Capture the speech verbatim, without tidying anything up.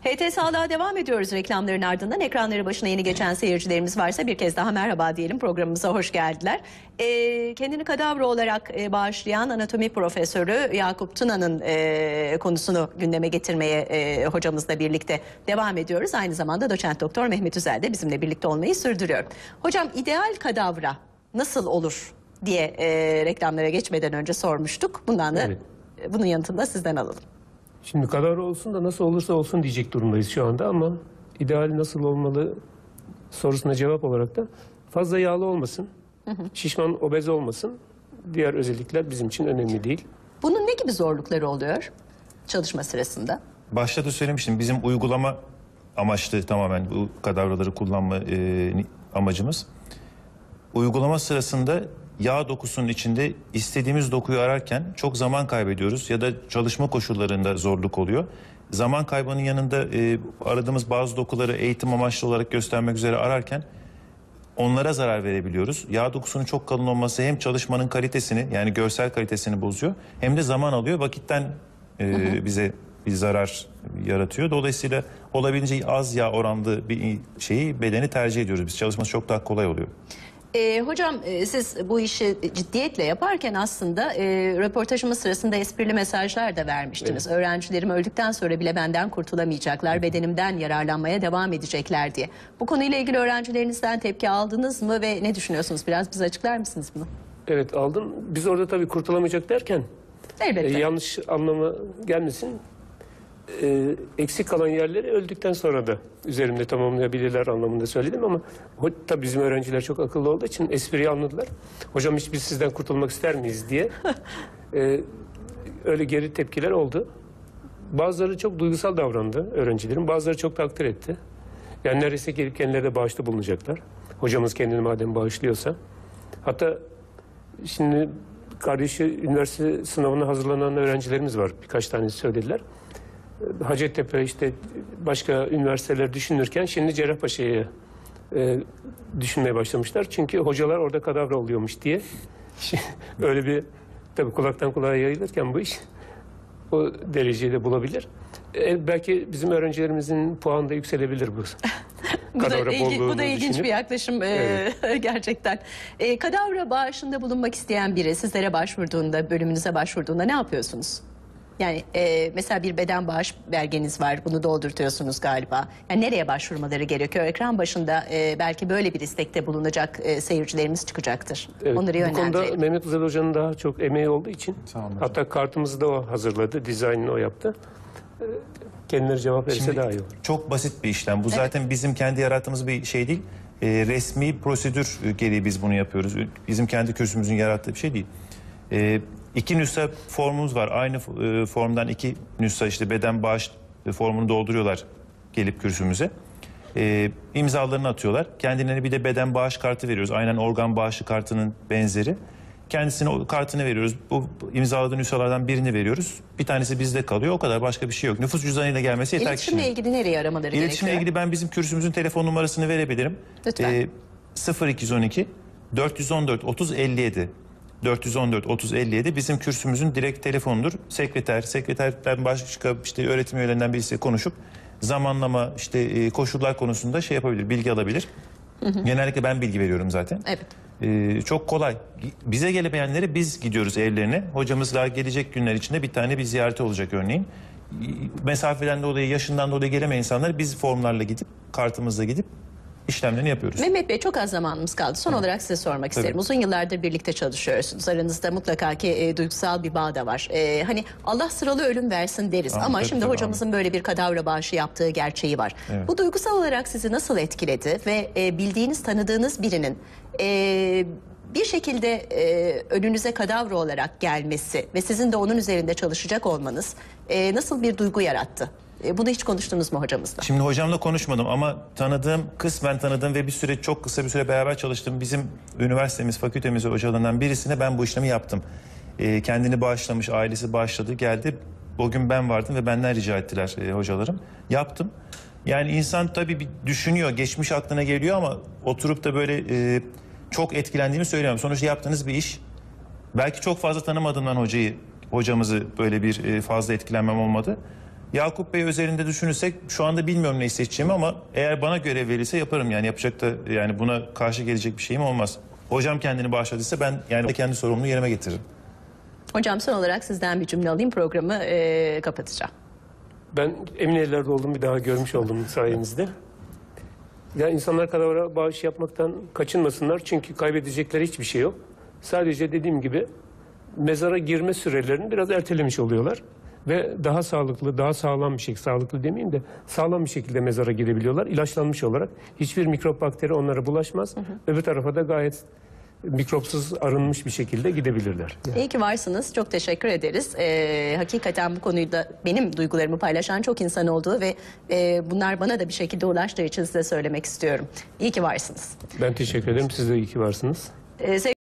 H T Sağlığa devam ediyoruz reklamların ardından. Ekranları başına yeni geçen seyircilerimiz varsa bir kez daha merhaba diyelim. Programımıza hoş geldiler. Ee, kendini kadavra olarak e, bağışlayan anatomi profesörü Yakup Tuna'nın e, konusunu gündeme getirmeye e, hocamızla birlikte devam ediyoruz. Aynı zamanda doçent doktor Mehmet Üzel de bizimle birlikte olmayı sürdürüyor. Hocam, ideal kadavra nasıl olur diye e, reklamlara geçmeden önce sormuştuk. Bundan da evet. Bunun yanıtını da sizden alalım. Şimdi kadavra olsun da nasıl olursa olsun diyecek durumdayız şu anda, ama ideal nasıl olmalı sorusuna cevap olarak da fazla yağlı olmasın, hı hı. şişman, obez olmasın. Diğer özellikler bizim için önemli değil. Bunun ne gibi zorlukları oluyor çalışma sırasında? Başta da söylemiştim, bizim uygulama amaçlı tamamen bu kadavraları kullanma e, amacımız. Uygulama sırasında yağ dokusunun içinde istediğimiz dokuyu ararken çok zaman kaybediyoruz ya da çalışma koşullarında zorluk oluyor. Zaman kaybının yanında e, aradığımız bazı dokuları eğitim amaçlı olarak göstermek üzere ararken onlara zarar verebiliyoruz. Yağ dokusunun çok kalın olması hem çalışmanın kalitesini, yani görsel kalitesini bozuyor, hem de zaman alıyor, vakitten e, hı hı. bize bir zarar yaratıyor. Dolayısıyla olabildiğince az yağ oranlı bir şeyi, bedeni tercih ediyoruz biz. Çalışması çok daha kolay oluyor. E, hocam e, siz bu işi ciddiyetle yaparken aslında e, röportajımız sırasında esprili mesajlar da vermiştiniz. Evet. Öğrencilerim öldükten sonra bile benden kurtulamayacaklar, evet. bedenimden yararlanmaya devam edecekler diye. Bu konuyla ilgili öğrencilerinizden tepki aldınız mı ve ne düşünüyorsunuz? Biraz bize açıklar mısınız bunu? Evet, aldım. Biz orada tabii kurtulamayacak derken e, yanlış anlama gelmesin. E, eksik kalan yerleri öldükten sonra da üzerimde tamamlayabilirler anlamında söyledim, ama tabii bizim öğrenciler çok akıllı olduğu için espriyi anladılar. Hocam, hiç biz sizden kurtulmak ister miyiz diye e, öyle geri tepkiler oldu. Bazıları çok duygusal davrandı öğrencilerim, bazıları çok takdir etti. Yani neredeyse gelip kendileri de bağışta bulunacaklar. Hocamız kendini madem bağışlıyorsa. Hatta şimdi kardeşi üniversite sınavına hazırlanan öğrencilerimiz var, birkaç tanesi söylediler. Hacettepe, işte başka üniversiteler düşünürken şimdi Cerrahpaşa'yı e, düşünmeye başlamışlar. Çünkü hocalar orada kadavra oluyormuş diye. Öyle bir, tabii kulaktan kulağa yayılırken bu iş o dereceyi de bulabilir. E, belki bizim öğrencilerimizin puanı da yükselebilir bu. bu, da ilgi, bu da ilginç düşünüp. bir yaklaşım evet. e, gerçekten. E, kadavra bağışında bulunmak isteyen biri sizlere başvurduğunda, bölümünüze başvurduğunda ne yapıyorsunuz? Yani e, mesela bir beden bağış belgeniz var, bunu doldurtuyorsunuz galiba. Yani nereye başvurmaları gerekiyor? Ekran başında e, belki böyle bir istekte bulunacak e, seyircilerimiz çıkacaktır. Evet, onları yönlendirelim. Bu konuda Mehmet Üzel Hoca'nın daha çok emeği olduğu için, tamam, hatta kartımızı da o hazırladı, dizaynını o yaptı. E, kendileri cevap verirse Şimdi, daha iyi olur. Çok basit bir işlem. Bu evet. zaten bizim kendi yarattığımız bir şey değil. E, resmi prosedür gereği biz bunu yapıyoruz. Bizim kendi kürsümüzün yarattığı bir şey değil. E, İki nüsha formumuz var. Aynı e, formdan iki nüsha, işte beden bağış formunu dolduruyorlar gelip kürsümüze. E, imzalarını atıyorlar. Kendilerine bir de beden bağış kartı veriyoruz. Aynen organ bağışı kartının benzeri. Kendisine o kartını veriyoruz. Bu imzaladığı nüshalardan birini veriyoruz. Bir tanesi bizde kalıyor. O kadar, başka bir şey yok. Nüfus cüzdanıyla gelmesi yeter. İletişimle ilgili nereye aramaları gerekiyor? İletişimle ilgili ben bizim kürsümüzün telefon numarasını verebilirim. Lütfen. E, sıfır iki on iki dört yüz on dört otuz elli yedi. dört yüz on dört otuz elli yedi bizim kürsümüzün direkt telefonudur. Sekreter, sekreterden başka işte öğretim üyelerinden birisi konuşup zamanlama, işte koşullar konusunda şey yapabilir, bilgi alabilir. Hı hı. Genellikle ben bilgi veriyorum zaten. Evet. Ee, çok kolay. Bize gelemeyenlere biz gidiyoruz evlerine. Hocamız daha gelecek günler içinde bir tane bir ziyareti olacak örneğin. Mesafeden dolayı, yaşından dolayı gelemeyen insanlar biz formlarla gidip, kartımızla gidip işlemlerini yapıyoruz. Mehmet Bey, çok az zamanımız kaldı. Son evet. olarak size sormak Tabii. isterim. Uzun yıllardır birlikte çalışıyorsunuz. Aranızda mutlaka ki e, duygusal bir bağ da var. E, hani Allah sıralı ölüm versin deriz. Anladım, ama tabii, şimdi tabii, hocamızın anladım. böyle bir kadavra bağışı yaptığı gerçeği var. Evet. Bu duygusal olarak sizi nasıl etkiledi ve e, bildiğiniz, tanıdığınız birinin e, bir şekilde e, önünüze kadavra olarak gelmesi ve sizin de onun üzerinde çalışacak olmanız e, nasıl bir duygu yarattı? Bunu hiç konuştunuz mu hocamızla? Şimdi hocamla konuşmadım ama tanıdığım, kısmen tanıdığım ve bir süre, çok kısa bir süre beraber çalıştığım bizim üniversitemiz, fakültemiz hocalarından birisine ben bu işlemi yaptım. Ee, kendini bağışlamış, ailesi bağışladı, geldi. O gün ben vardım ve benden rica ettiler e, hocalarım. Yaptım. Yani insan tabii bir düşünüyor, geçmiş aklına geliyor, ama oturup da böyle e, çok etkilendiğimi söyleyemem. Sonuçta yaptığınız bir iş. Belki çok fazla tanımadığımdan hocayı, hocamızı böyle bir e, fazla etkilenmem olmadı. Yakup Bey özelinde düşünürsek şu anda bilmiyorum ne seçeceğimi ama eğer bana görev verirse yaparım yani yapacak da yani buna karşı gelecek bir şeyim olmaz. Hocam kendini bağışladıysa ben yani kendi sorumluluğu yerime getiririm. Hocam son olarak sizden bir cümle alayım, programı e, kapatacağım. Ben emin ellerde oldum, bir daha görmüş oldum sayenizde. Ya insanlar kadavra bağış yapmaktan kaçınmasınlar çünkü kaybedecekleri hiçbir şey yok. Sadece dediğim gibi mezara girme sürelerini biraz ertelemiş oluyorlar. Ve daha sağlıklı, daha sağlam bir şekilde, sağlıklı demeyeyim de sağlam bir şekilde mezara girebiliyorlar. İlaçlanmış olarak hiçbir mikrop bakteri onlara bulaşmaz. Hı hı. Öbür tarafa da gayet mikropsuz arınmış bir şekilde gidebilirler. Yani. İyi ki varsınız. Çok teşekkür ederiz. Ee, hakikaten bu konuyu da benim duygularımı paylaşan çok insan oldu ve e, bunlar bana da bir şekilde ulaştığı için size söylemek istiyorum. İyi ki varsınız. Ben teşekkür ederim. Siz de iyi ki varsınız. Ee,